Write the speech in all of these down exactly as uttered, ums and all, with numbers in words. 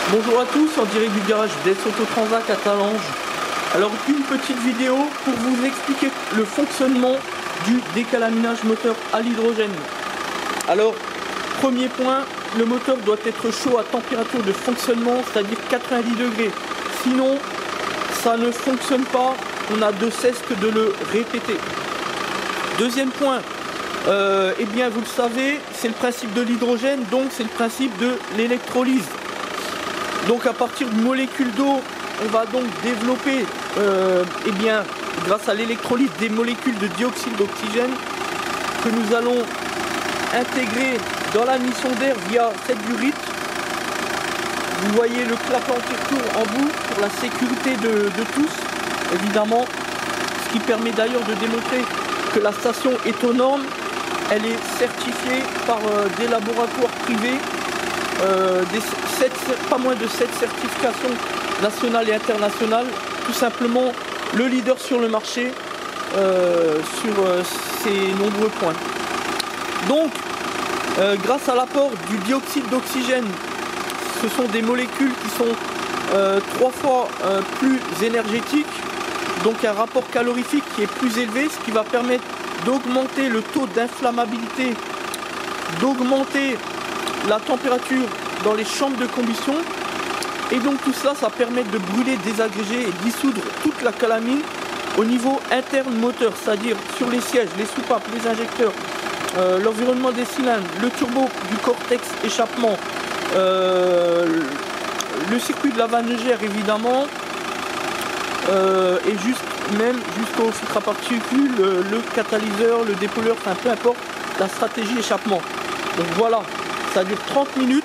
Bonjour à tous, en direct du garage d'Es Autotransac à Talange. Alors une petite vidéo pour vous expliquer le fonctionnement du décalaminage moteur à l'hydrogène. Alors premier point, le moteur doit être chaud à température de fonctionnement, c'est-à-dire quatre-vingt-dix degrés. Sinon ça ne fonctionne pas, on a de cesse que de le répéter. Deuxième point, euh, eh bien vous le savez, c'est le principe de l'hydrogène, donc c'est le principe de l'électrolyse. Donc à partir de molécules d'eau, on va donc développer, euh, eh bien, grâce à l'électrolyse, des molécules de dioxyde d'oxygène que nous allons intégrer dans l'admission d'air via cette burite. Vous voyez le clapet anti-retour en bout pour la sécurité de, de tous, évidemment. Ce qui permet d'ailleurs de démontrer que la station est aux normes. Elle est certifiée par euh, des laboratoires privés. Euh, des sept, pas moins de sept certifications nationales et internationales, tout simplement le leader sur le marché euh, sur euh, ces nombreux points. Donc euh, grâce à l'apport du dioxyde d'oxygène, ce sont des molécules qui sont euh, trois fois euh, plus énergétiques, donc un rapport calorifique qui est plus élevé, ce qui va permettre d'augmenter le taux d'inflammabilité, d'augmenter la température dans les chambres de combustion, et donc tout cela ça permet de brûler, désagréger et dissoudre toute la calamine au niveau interne moteur, c'est-à-dire sur les sièges, les soupapes, les injecteurs, euh, l'environnement des cylindres, le turbo du cortex échappement, euh, le circuit de la vanne-gère évidemment, euh, et juste même jusqu'au filtre à particules, le, le catalyseur, le dépollueur, enfin peu importe la stratégie échappement. Donc voilà, ça dure trente minutes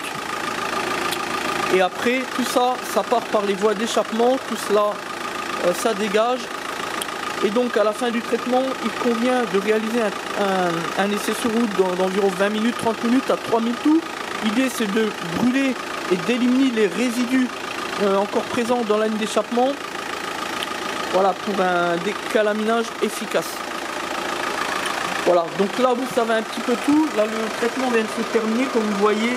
et après tout ça, ça part par les voies d'échappement, tout cela, euh, ça dégage. Et donc à la fin du traitement, il convient de réaliser un, un, un essai sur route d'environ vingt minutes, trente minutes à trois mille tours. L'idée c'est de brûler et d'éliminer les résidus euh, encore présents dans la ligne d'échappement. Voilà, pour un décalaminage efficace. Voilà, donc là vous savez un petit peu tout. Là le traitement vient de se terminer, comme vous voyez,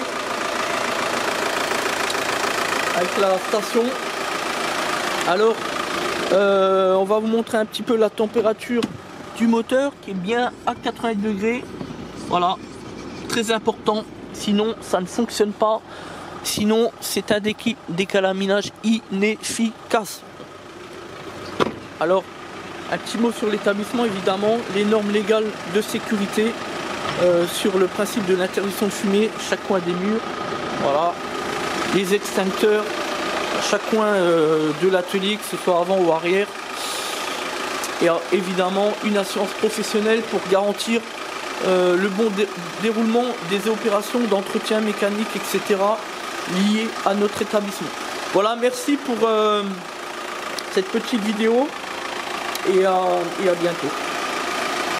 avec la station. Alors euh, on va vous montrer un petit peu la température du moteur qui est bien à quatre-vingts degrés. Voilà, très important, sinon ça ne fonctionne pas, sinon c'est un décalaminage inefficace. Alors un petit mot sur l'établissement, évidemment, les normes légales de sécurité euh, sur le principe de l'interdiction de fumer, chaque coin des murs, voilà, les extincteurs, à chaque coin euh, de l'atelier, que ce soit avant ou arrière, et euh, évidemment une assurance professionnelle pour garantir euh, le bon dé déroulement des opérations d'entretien mécanique, et cetera liées à notre établissement. Voilà, merci pour euh, cette petite vidéo. Et à, et à bientôt.